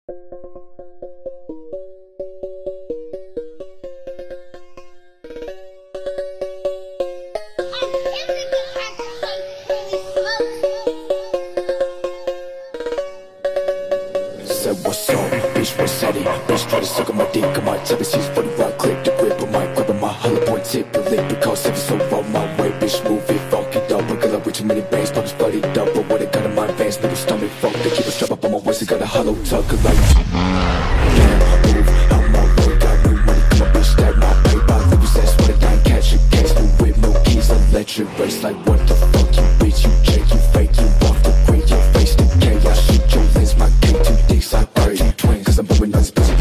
Said what's up, bitch, what's at it? Bitch, try to suck on my dick, I might tell it, she's funny, right click the grip, I might grab my hollow point tip, the lip, because if it's so on my way, bitch, move it, fuck it up, I got like way too many bangs, pockets flooded up, but what I got in my veins, little stomach, fuck, they keep a strap up on my waist, I got a hollow tuck, like, can't move, out my way, got new money, come on, bitch, stack my paper, live your sense, what I done, catch a case, new whip, no keys, electric race, like, what the fuck, you bitch, you jake, you fake, you off the grid, your face decay, I shoot your lens, my game too deep, I pray, twin, cause I'm blowing on this pussy.